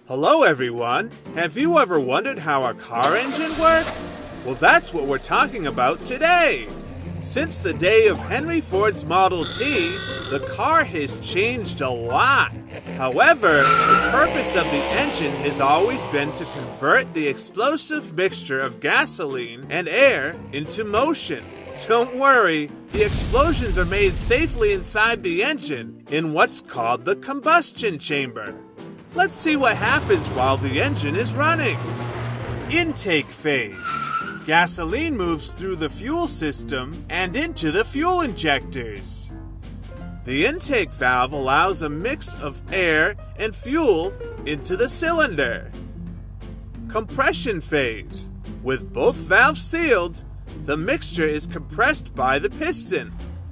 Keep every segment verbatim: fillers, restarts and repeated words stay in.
Hello everyone! Have you ever wondered how a car engine works? Well, that's what we're talking about today! Since the day of Henry Ford's Model T, the car has changed a lot. However, the purpose of the engine has always been to convert the explosive mixture of gasoline and air into motion. Don't worry, the explosions are made safely inside the engine in what's called the combustion chamber. Let's see what happens while the engine is running. Intake phase. Gasoline moves through the fuel system and into the fuel injectors. The intake valve allows a mix of air and fuel into the cylinder. Compression phase. With both valves sealed, the mixture is compressed by the piston.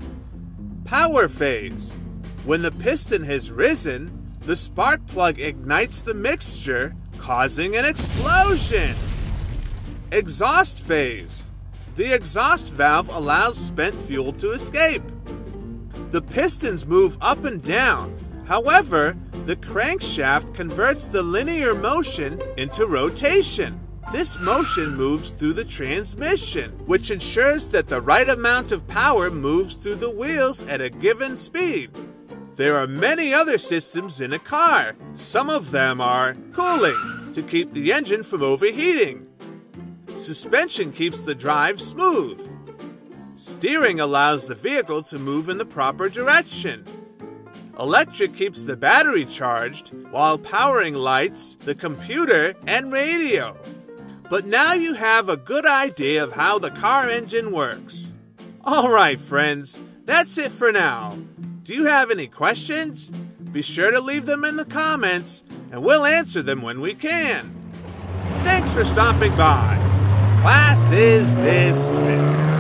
Power phase. When the piston has risen, the spark plug ignites the mixture, causing an explosion. Exhaust phase. The exhaust valve allows spent fuel to escape. The pistons move up and down. However, the crankshaft converts the linear motion into rotation. This motion moves through the transmission, which ensures that the right amount of power moves through the wheels at a given speed. There are many other systems in a car. Some of them are cooling, to keep the engine from overheating. Suspension keeps the drive smooth. Steering allows the vehicle to move in the proper direction. Electric keeps the battery charged, while powering lights, the computer, and radio. But now you have a good idea of how the car engine works. Alright friends, that's it for now. Do you have any questions? Be sure to leave them in the comments, and we'll answer them when we can. Thanks for stopping by. Class is dismissed.